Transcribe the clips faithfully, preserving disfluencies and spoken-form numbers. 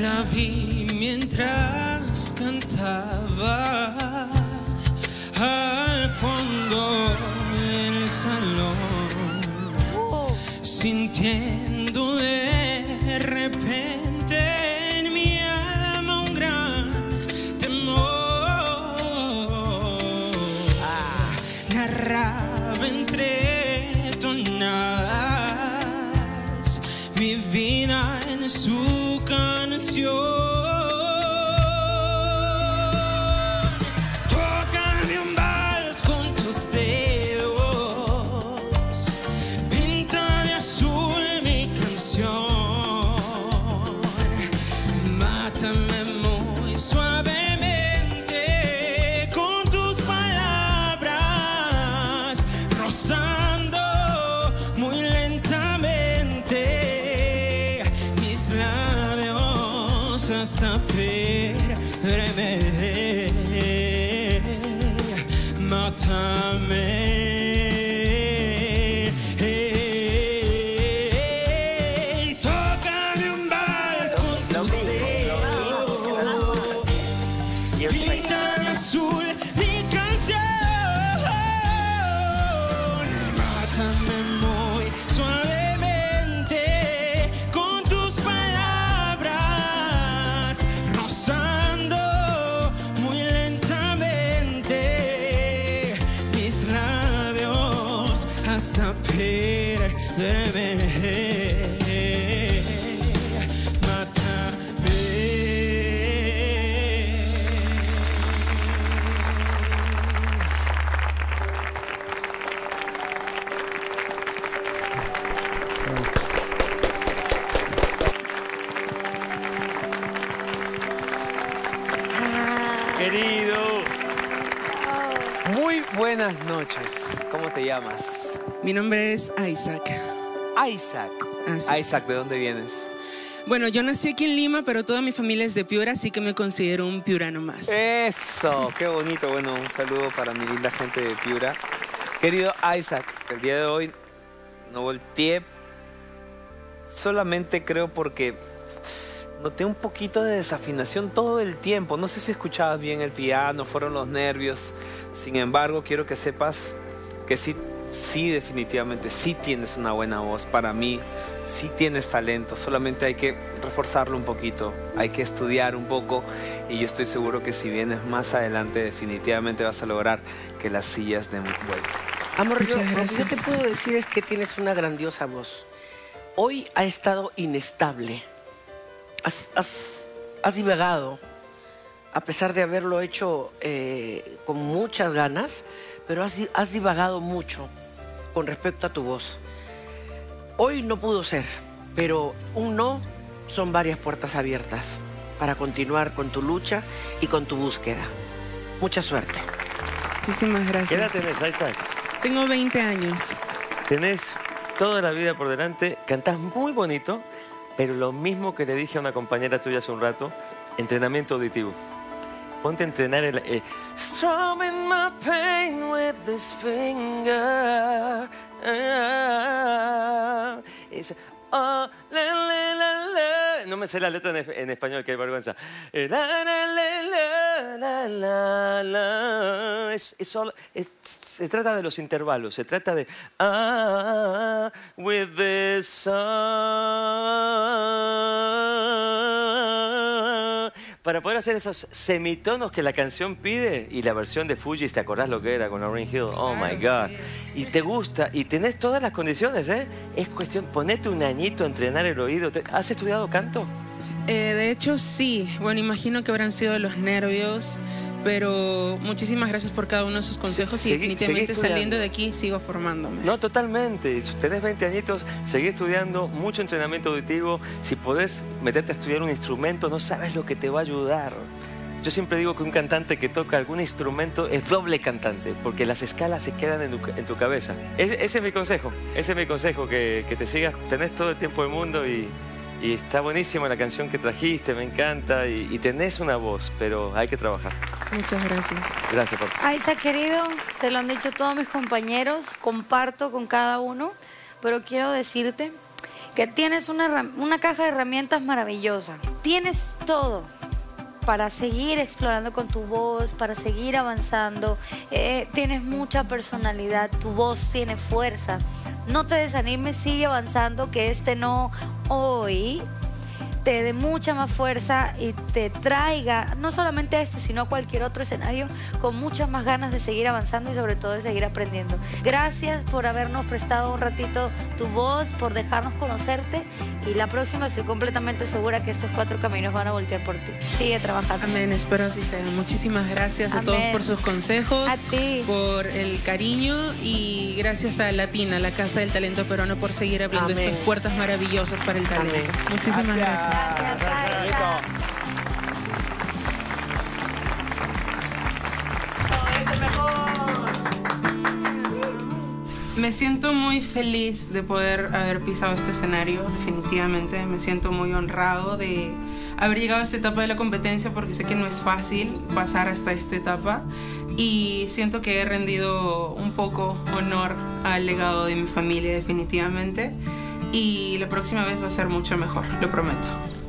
La vi mientras cantaba al fondo del salón, oh. Sintiendo de repente en mi alma un gran temor. Ah. Narraba entre tonadas mi vida en su canción. Tócame un vals con tus dedos, pinta de azul mi canción, mátame muy suavemente con tus palabras, rozando muy lentamente mis labios hasta perderme. Mátame. Hey, tócame un vals con tus dedos, pinta de azul mi canción, mátame muy suavemente con tus palabras, rozando muy lentamente mis labios hasta perderme. Mátame. Querido, muy buenas noches. ¿Cómo te llamas? Mi nombre es Isaac. Isaac. Ah, sí. Isaac, ¿de dónde vienes? Bueno, yo nací aquí en Lima, pero toda mi familia es de Piura, así que me considero un piurano más. Eso, qué bonito. Bueno, un saludo para mi linda gente de Piura. Querido Isaac, el día de hoy no volteé solamente creo porque noté un poquito de desafinación todo el tiempo. No sé si escuchabas bien el piano, fueron los nervios. Sin embargo, quiero que sepas que sí, sí, definitivamente, sí tienes una buena voz. Para mí, sí tienes talento. Solamente hay que reforzarlo un poquito. Hay que estudiar un poco. Y yo estoy seguro que si vienes más adelante, definitivamente vas a lograr que las sillas den vuelta. Amor, yo, Muchas lo que yo gracias. te puedo decir es que tienes una grandiosa voz. Hoy ha estado inestable. Has, has, has divagado, a pesar de haberlo hecho eh, con muchas ganas, pero has, has divagado mucho con respecto a tu voz. Hoy no pudo ser, pero un no son varias puertas abiertas para continuar con tu lucha y con tu búsqueda. Mucha suerte. Muchísimas gracias. ¿Qué edad tenés, Isaac? Tengo veinte años. Tenés toda la vida por delante, cantás muy bonito, pero lo mismo que le dije a una compañera tuya hace un rato, entrenamiento auditivo. Ponte a entrenar el... Eh, Strumming my pain with this finger. Ah, es, oh, la, la, la, la. No me sé la letra en, en español, qué vergüenza. Eh, la, la, la, la, la, la. Es, es solo, es, se trata de los intervalos, se trata de... Ah, with this song. Para poder hacer esos semitonos que la canción pide. Y la versión de Fugees, ¿te acordás lo que era con Lauryn Hill? Oh my God. Y te gusta, y tenés todas las condiciones, ¿eh? Es cuestión, ponete un añito a entrenar el oído. ¿Has estudiado canto? Eh, de hecho, sí. Bueno, imagino que habrán sido los nervios, pero muchísimas gracias por cada uno de sus consejos y Segui- definitivamente seguí saliendo estudiando. de aquí sigo formándome. No, totalmente. Si tenés veinte añitos, seguí estudiando, mucho entrenamiento auditivo. Si podés meterte a estudiar un instrumento, no sabes lo que te va a ayudar. Yo siempre digo que un cantante que toca algún instrumento es doble cantante, porque las escalas se quedan en tu, en tu cabeza. Es- ese es mi consejo, ese es mi consejo, que, que te sigas, tenés todo el tiempo del mundo y, y está buenísima la canción que trajiste, me encanta, y, y tenés una voz, pero hay que trabajar. Muchas gracias. Gracias, papá. Isaac, querido, te lo han dicho todos mis compañeros, comparto con cada uno, pero quiero decirte que tienes una, una caja de herramientas maravillosa. Tienes todo para seguir explorando con tu voz, para seguir avanzando. Eh, tienes mucha personalidad, tu voz tiene fuerza. No te desanimes, sigue avanzando, que este no hoy te dé mucha más fuerza y te traiga, no solamente a este, sino a cualquier otro escenario, con muchas más ganas de seguir avanzando y sobre todo de seguir aprendiendo. Gracias por habernos prestado un ratito tu voz, por dejarnos conocerte, y la próxima estoy completamente segura que estos cuatro caminos van a voltear por ti. Sigue trabajando. Amén, espero así sea. Muchísimas gracias a Amén. todos por sus consejos, A ti. por el cariño, y gracias a Latina, la Casa del Talento Peruano, por seguir abriendo Amén. estas puertas maravillosas para el talento. Amén. Muchísimas gracias. Gracias, Aiza. Me siento muy feliz de poder haber pisado este escenario, definitivamente. Me siento muy honrado de haber llegado a esta etapa de la competencia, porque sé que no es fácil pasar hasta esta etapa, y siento que he rendido un poco honor al legado de mi familia, definitivamente, y la próxima vez va a ser mucho mejor, lo prometo.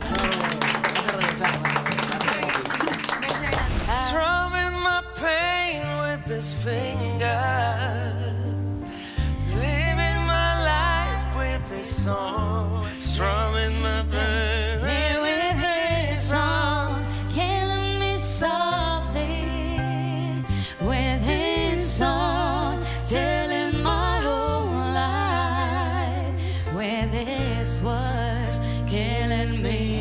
Strumming my pain with this finger, living my life with this song, strumming my pain with this song, killing me softly with his song, telling my whole life with his words, killing me.